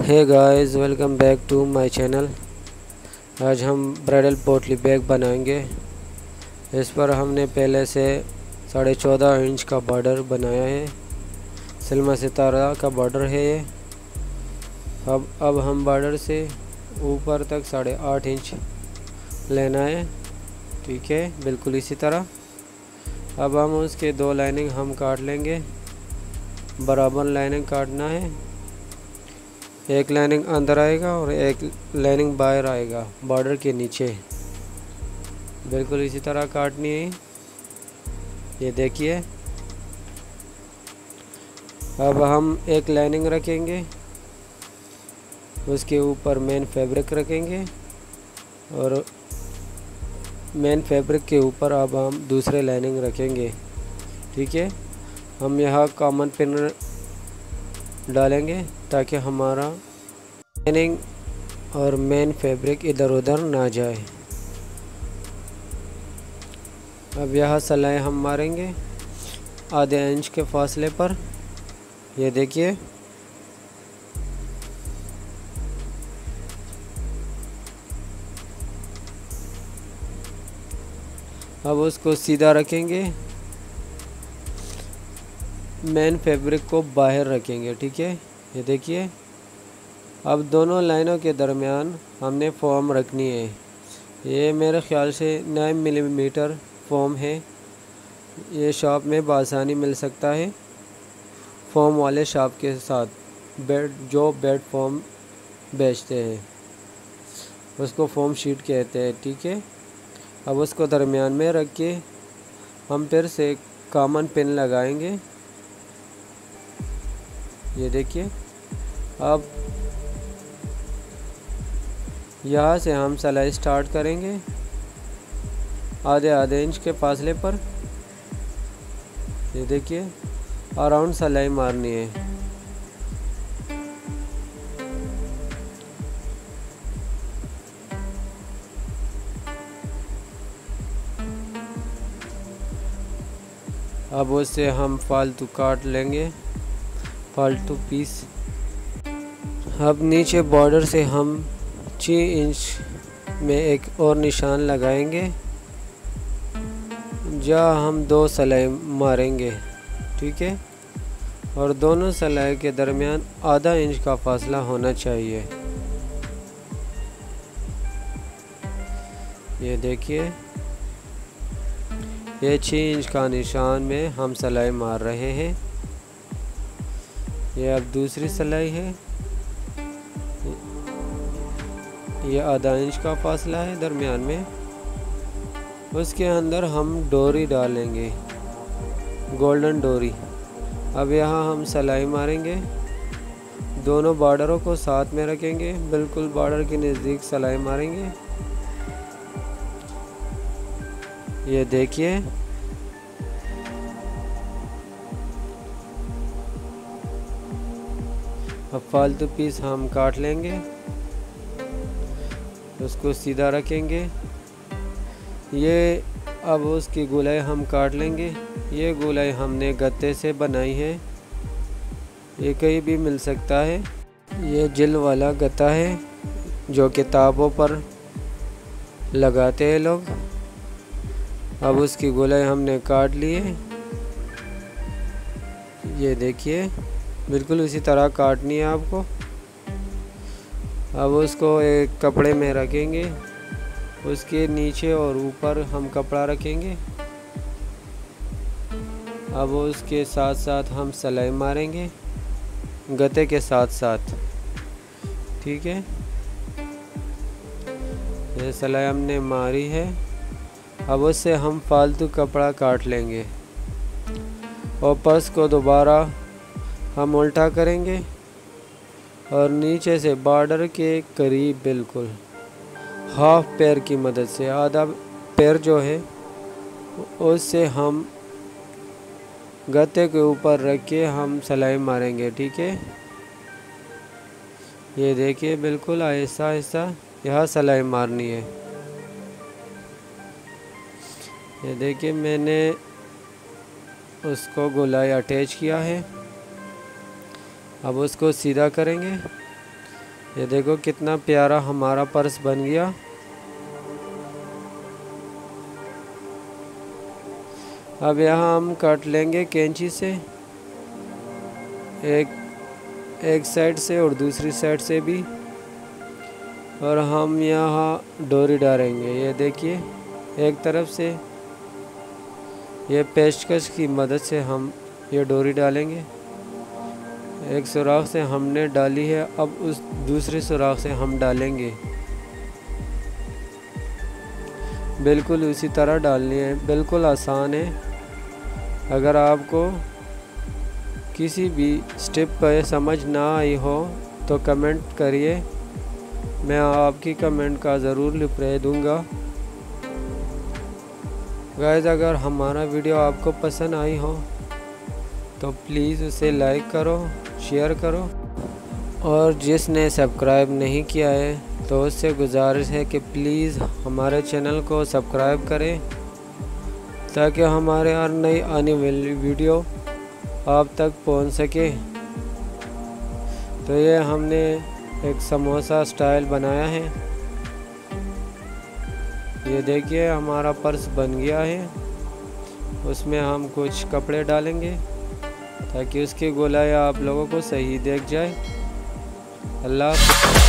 Hey guys, welcome back to my channel. आज हम bridal पोटली बैग बनाएंगे। इस पर हमने पहले से 14.5 इंच का बॉर्डर बनाया है। सलमा सितारा का बॉर्डर है ये। अब हम बॉर्डर से ऊपर तक 8.5 इंच लेना है। ठीक है, बिल्कुल इसी तरह। अब हम उसके 2 लाइनिंग हम काट लेंगे। बराबर लाइनिंग काटना है। एक लाइनिंग अंदर आएगा और एक लाइनिंग बाहर आएगा बॉर्डर के नीचे। बिल्कुल इसी तरह काटनी है। ये देखिए। अब हम एक लाइनिंग रखेंगे, उसके ऊपर मेन फैब्रिक रखेंगे और मेन फैब्रिक के ऊपर अब हम दूसरे लाइनिंग रखेंगे। ठीक है। हम यहाँ कॉमन पिन डालेंगे ताकि हमारा लाइनिंग और मेन फैब्रिक इधर उधर ना जाए। अब यहाँ सिलाई हम मारेंगे आधे इंच के फासले पर। ये देखिए। अब उसको सीधा रखेंगे, मेन फैब्रिक को बाहर रखेंगे। ठीक है। ये देखिए। अब दोनों लाइनों के दरमियान हमने फॉर्म रखनी है। ये मेरे ख़्याल से 9 मिलीमीटर फॉर्म है। ये शॉप में बआसानी मिल सकता है, फॉर्म वाले शॉप के साथ। जो बेड फॉर्म बेचते हैं उसको फॉर्म शीट कहते हैं। ठीक है। अब उसको दरमियान में रख के हम फिर से कॉमन पिन लगाएंगे। ये देखिए। अब यहाँ से हम सिलाई स्टार्ट करेंगे आधे इंच के फासले पर। ये देखिए, अराउंड सिलाई मारनी है। अब उससे हम फालतू काट लेंगे, फालतू पीस। अब नीचे बॉर्डर से हम 6 इंच में एक और निशान लगाएंगे, जहाँ हम 2 सिलाई मारेंगे। ठीक है। और दोनों सिलाई के दरमियान आधा इंच का फासला होना चाहिए। ये देखिए। ये 6 इंच का निशान में हम सिलाई मार रहे हैं। ये अब दूसरी सिलाई है। ये आधा इंच का फासला है दरमियान में। उसके अंदर हम डोरी डालेंगे, गोल्डन डोरी। अब यहाँ हम सिलाई मारेंगे, दोनों बॉर्डरों को साथ में रखेंगे, बिल्कुल बॉर्डर के नज़दीक सिलाई मारेंगे। ये देखिए। अब फालतू पीस हम काट लेंगे, उसको सीधा रखेंगे। ये अब उसकी गोलाई हम काट लेंगे। ये गोलाई हमने गत्ते से बनाई है, ये कहीं भी मिल सकता है। ये जिल वाला गत्ता है जो किताबों पर लगाते हैं लोग। अब उसकी गोलाई हमने काट ली है। ये देखिए, बिल्कुल इसी तरह काटनी है आपको। अब उसको एक कपड़े में रखेंगे, उसके नीचे और ऊपर हम कपड़ा रखेंगे। अब उसके साथ साथ हम सिलाई मारेंगे, गत्ते के साथ साथ। ठीक है। ये सिलाई हमने मारी है। अब उससे हम फालतू कपड़ा काट लेंगे और पर्स को दोबारा हम उल्टा करेंगे और नीचे से बॉर्डर के करीब बिल्कुल हाफ पैर की मदद से, आधा पैर जो है उससे हम गत्ते के ऊपर रख के हम सिलाई मारेंगे। ठीक है। ये देखिए, बिल्कुल आहिस्ता आहिस्ता यहाँ सिलाई मारनी है। ये देखिए, मैंने उसको गोलाई अटैच किया है। अब उसको सीधा करेंगे। ये देखो कितना प्यारा हमारा पर्स बन गया। अब यहाँ हम काट लेंगे कैंची से, एक साइड से और दूसरी साइड से भी, और हम यहाँ डोरी डालेंगे। ये देखिए एक तरफ से ये पेचकस की मदद से हम ये डोरी डालेंगे। एक सुराख से हमने डाली है, अब उस दूसरे सुराख से हम डालेंगे। बिल्कुल उसी तरह डालनी है, बिल्कुल आसान है। अगर आपको किसी भी स्टेप पर समझ ना आई हो तो कमेंट करिए, मैं आपकी कमेंट का ज़रूर रिप्लाई दूंगा। गाइस, अगर हमारा वीडियो आपको पसंद आई हो तो प्लीज़ उसे लाइक करो, शेयर करो, और जिसने सब्सक्राइब नहीं किया है तो उससे गुजारिश है कि प्लीज़ हमारे चैनल को सब्सक्राइब करें, ताकि हमारे हर नई आने वाली वीडियो आप तक पहुंच सके। तो ये हमने एक समोसा स्टाइल बनाया है। ये देखिए हमारा पर्स बन गया है। उसमें हम कुछ कपड़े डालेंगे ताकि उसकी गोलाई आप लोगों को सही दिख जाए। अल्लाह हाफ़िज़।